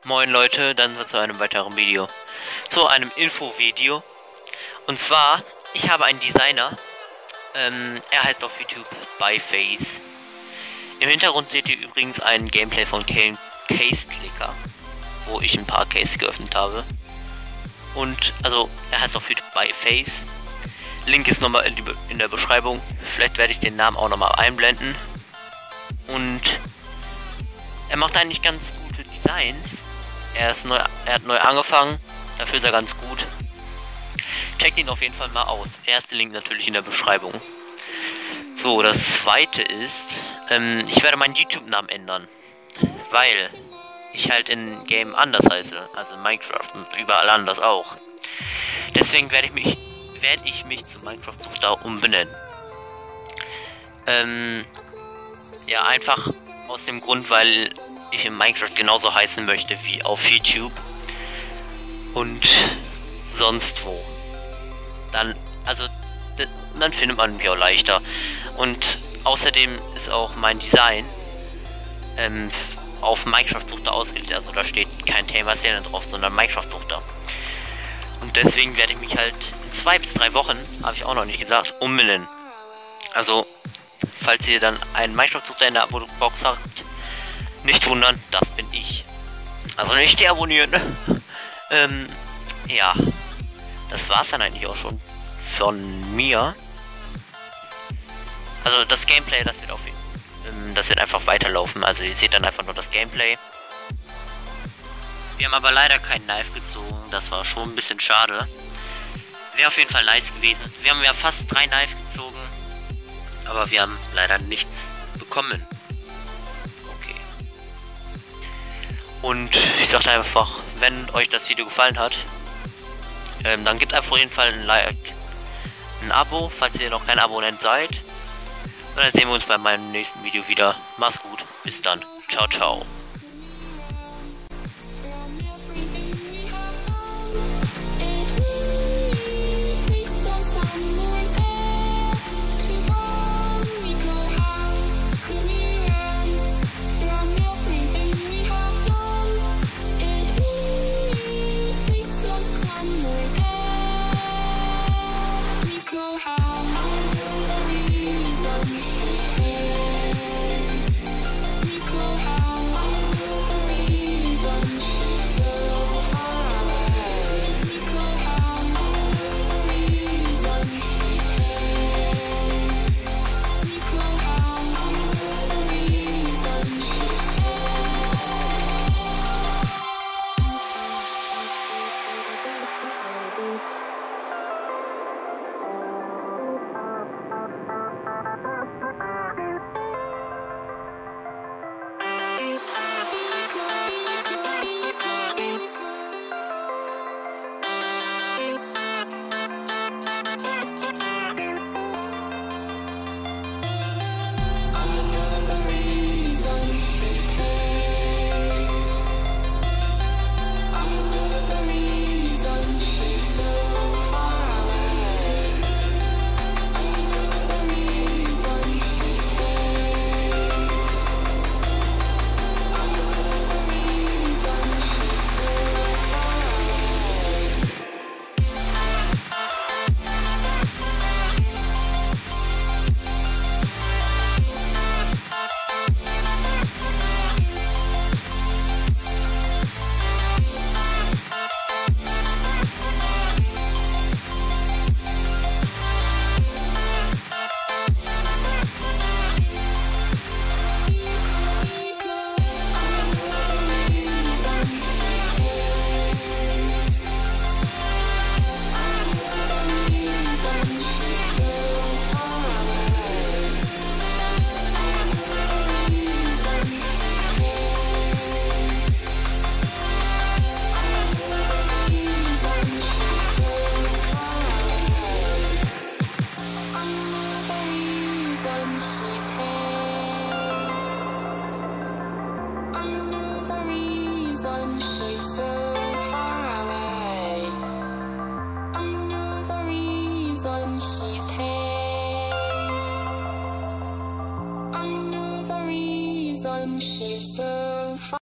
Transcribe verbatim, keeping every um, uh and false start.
Moin Leute, dann zu einem weiteren Video. Zu einem Info-Video. Und zwar, ich habe einen Designer. Ähm, er heißt auf YouTube Byface. Im Hintergrund seht ihr übrigens ein Gameplay von Case Clicker, wo ich ein paar Cases geöffnet habe. Und, also, er heißt auf YouTube Byface. Link ist nochmal in, in der Beschreibung. Vielleicht werde ich den Namen auch nochmal einblenden. Und er macht eigentlich ganz gute Designs. Er ist neu, er hat neu angefangen, dafür ist er ganz gut. Checkt ihn auf jeden Fall mal aus. Erste Link natürlich in der Beschreibung. So, das zweite ist, ähm, ich werde meinen YouTube-Namen ändern, weil ich halt in Game anders heiße, also in Minecraft und überall anders auch. Deswegen werde ich mich, werde ich mich zu Minecraft-Suchter umbenennen. Ähm, ja, einfach aus dem Grund, weil ich in Minecraft genauso heißen möchte wie auf YouTube und sonst wo. Dann, also, dann findet man mich auch leichter. Und außerdem ist auch mein Design ähm, auf Minecraft-Suchter ausgelegt. Also da steht kein Thema-Szene drauf, sondern Minecraft-Suchter. Und deswegen werde ich mich halt in zwei bis drei Wochen, habe ich auch noch nicht gesagt, umbenennen. Also, falls ihr dann einen Minecraft-Suchter in der Abo-Box habt, nicht wundern, das bin ich. Also nicht deabonnieren. ähm, ja. Das war's dann eigentlich auch schon von mir. Also das Gameplay, das wird auf ähm, das wird einfach weiterlaufen. Also ihr seht dann einfach nur das Gameplay. Wir haben aber leider kein Knife gezogen. Das war schon ein bisschen schade. Wäre auf jeden Fall nice gewesen. Wir haben ja fast drei Knife gezogen. Aber wir haben leider nichts bekommen. Und ich sagte einfach, wenn euch das Video gefallen hat, ähm, dann gebt einfach auf jeden Fall ein Like, ein Abo, falls ihr noch kein Abonnent seid. Und dann sehen wir uns bei meinem nächsten Video wieder. Macht's gut, bis dann. Ciao, ciao.